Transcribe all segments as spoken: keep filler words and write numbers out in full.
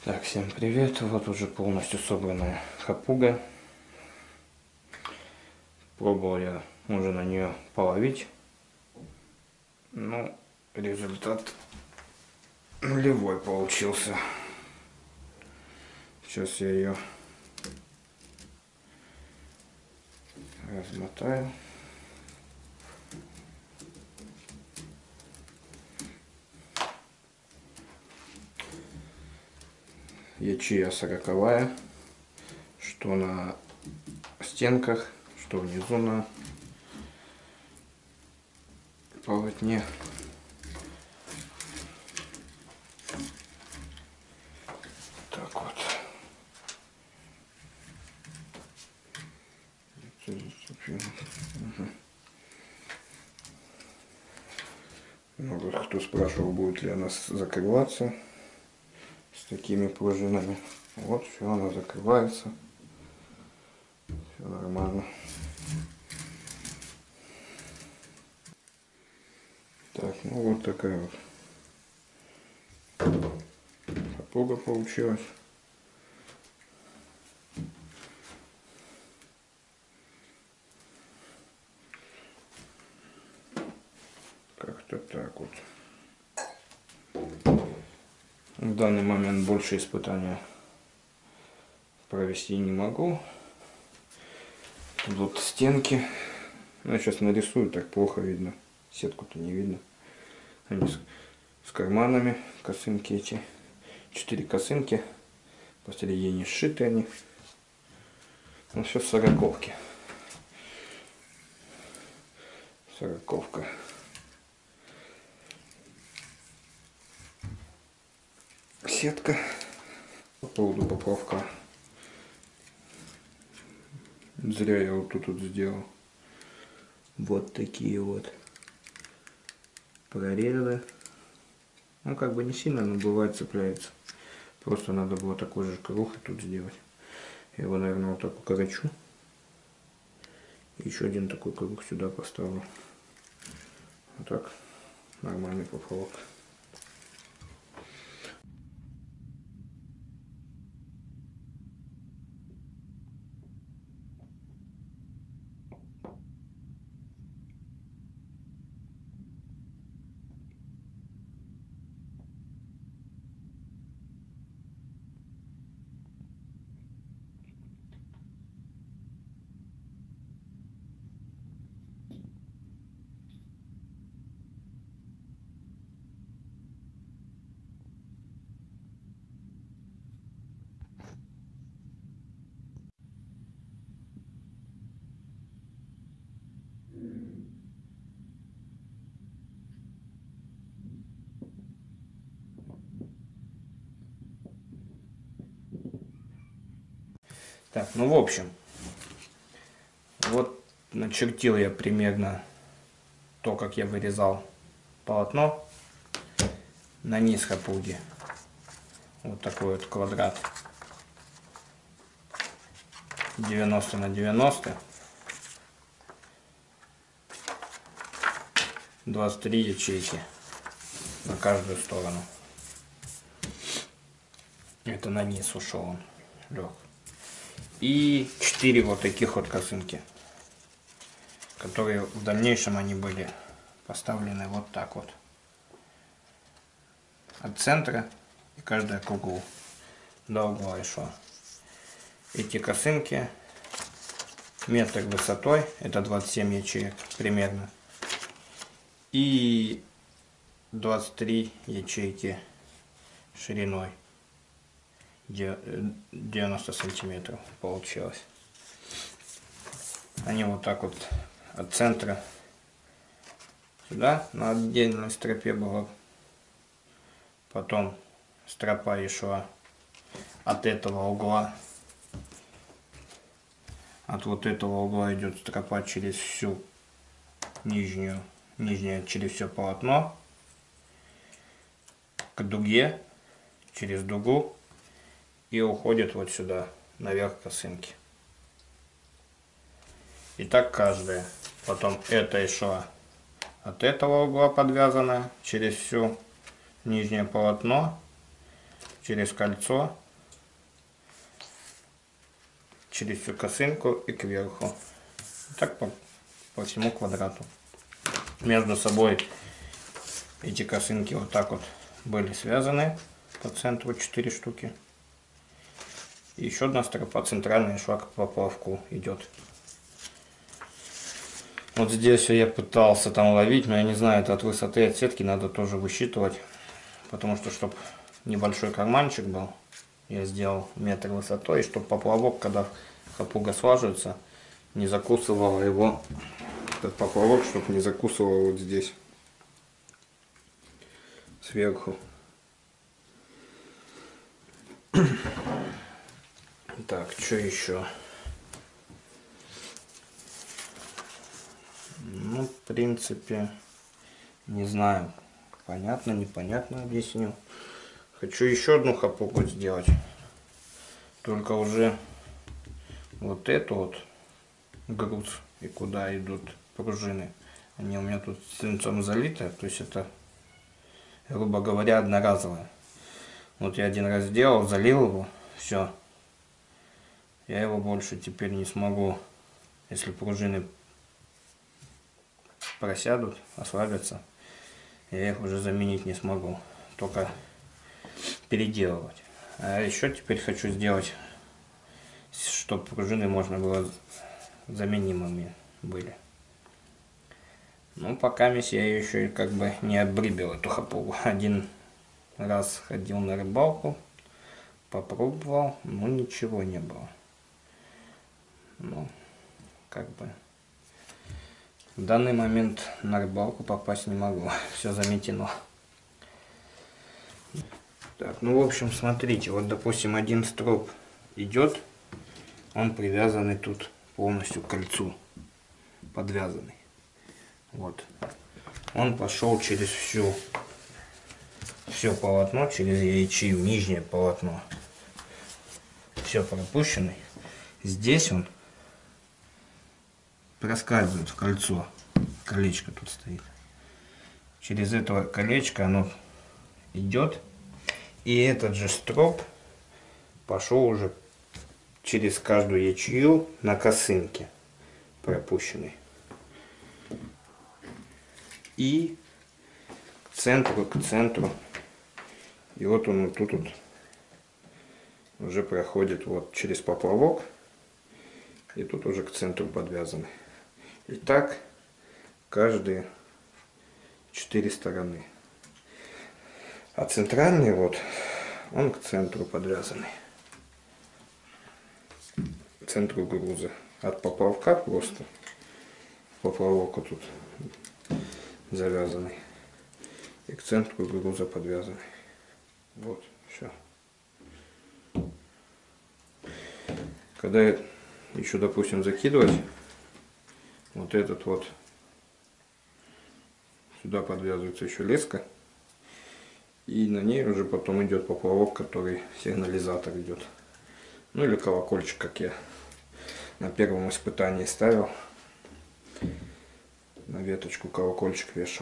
Так, всем привет. Вот уже полностью собранная хапуга. Пробовал я уже на нее половить. Ну, результат нулевой получился. Сейчас я ее размотаю. Ячея сороковая, что на стенках, что внизу на полотне. Так вот. Угу. Много кто спрашивал, будет ли она закрываться с такими пружинами. Вот, все, она закрывается. Все нормально. Так, ну вот такая вот хапуга получилась. Как-то так вот. В данный момент больше испытания провести не могу. Тут вот стенки. Ну, я сейчас нарисую, так плохо видно. Сетку-то не видно. Они с, с карманами, косынки эти. Четыре косынки. Посередине сшиты они. Ну, все сороковки. Сороковка. Сетка по поводу поплавка. Зря я вот тут вот сделал. Вот такие вот прорезы. Ну, как бы не сильно, но бывает цепляется. Просто надо было такой же круг тут сделать. Я его, наверное, вот так укорочу. Еще один такой круг сюда поставлю. Вот так. Нормальный поплавок. Так, ну в общем, вот начертил я примерно то, как я вырезал полотно на низ хапуги. Вот такой вот квадрат девяносто на девяносто. двадцать три ячейки на каждую сторону. Это на низ ушел он, лег. И четыре вот таких вот косынки, которые в дальнейшем они были поставлены вот так вот от центра, и каждая к углу до угла еще. Эти косынки метр высотой, это двадцать семь ячеек примерно, и двадцать три ячейки шириной. девяносто сантиметров получилось. Они вот так вот от центра сюда на отдельной стропе было. Потом стропа еще от этого угла. От вот этого угла идет стропа через всю нижнюю, нижнее через все полотно к дуге, через дугу. И уходит вот сюда, наверх косынки. И так каждая. Потом это еще от этого угла подвязано через всю нижнее полотно через кольцо, через всю косынку и кверху. Так по, по всему квадрату. Между собой эти косынки вот так вот были связаны по центру, четыре штуки. И еще одна стропа центральная шла к поплавку идет. Вот здесь я пытался там ловить, но я не знаю, это от высоты от сетки надо тоже высчитывать. Потому что, чтобы небольшой карманчик был, я сделал метр высотой, и чтобы поплавок, когда хапуга слаживается, не закусывала его, этот поплавок, чтобы не закусывал вот здесь, сверху. Так, что еще? Ну, в принципе, не знаю, понятно, непонятно объясню. Хочу еще одну хапугу сделать, только уже вот эту вот груз и куда идут пружины, они у меня тут свинцом залиты, то есть это, грубо говоря, одноразовая. Вот я один раз сделал, залил его, все. Я его больше теперь не смогу, если пружины просядут, ослабятся, я их уже заменить не смогу, только переделывать. А еще теперь хочу сделать, чтобы пружины можно было заменимыми были. Ну, пока я ее еще как бы не обрыбил, эту хапугу. Один раз ходил на рыбалку, попробовал, но ничего не было. Ну, как бы в данный момент на рыбалку попасть не могу, все заметено. Так, ну в общем, смотрите, вот допустим один строп идет, он привязанный тут полностью к кольцу, подвязанный. Вот, он пошел через всю, все полотно, через яичью, нижнее полотно, все пропущенный. Здесь он проскальзывает в кольцо, колечко тут стоит. Через это колечко оно идет, и этот же строп пошел уже через каждую ячью на косынке пропущенный. И к центру, к центру. И вот он вот тут вот уже проходит вот через поплавок. И тут уже к центру подвязаны. И так каждые четыре стороны. А центральный вот, он к центру подвязанный. К центру груза. От поплавка просто. Поплавок вот тут завязанный. И к центру груза подвязанный. Вот, все. Когда еще, допустим, закидывать вот этот вот, сюда подвязывается еще леска, и на ней уже потом идет поплавок, который сигнализатор идет, ну или колокольчик, как я на первом испытании ставил, на веточку колокольчик вешал.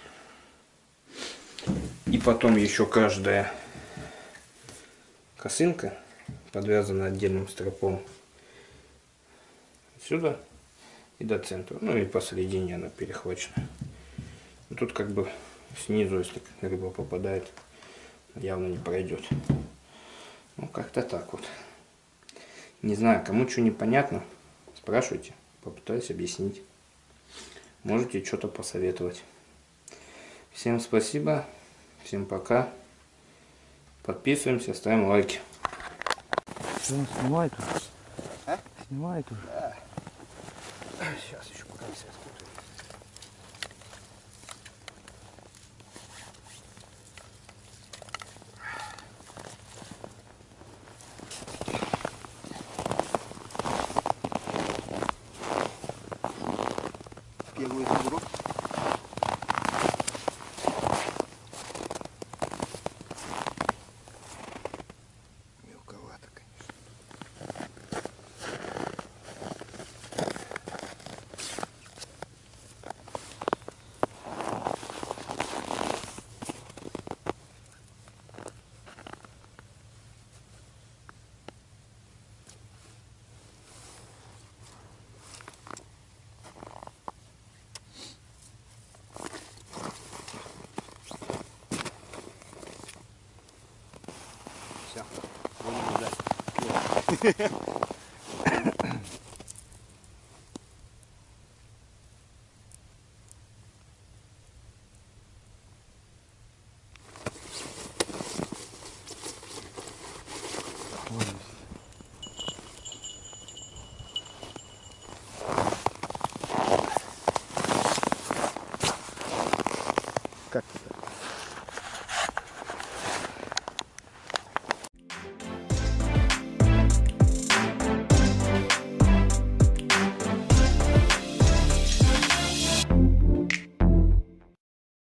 И потом еще каждая косынка подвязана отдельным стропом сюда и до центра, ну и посередине она перехвачена. И тут как бы снизу, если рыба попадает, явно не пройдет. Ну как-то так вот. Не знаю, кому что непонятно, спрашивайте, попытаюсь объяснить. Можете что-то посоветовать. Всем спасибо, всем пока. Подписываемся, ставим лайки. Он снимает уже. А? Снимает уже. Да. Сейчас еще пока не связь путает. Первую игру. Мелковато, конечно. Как это?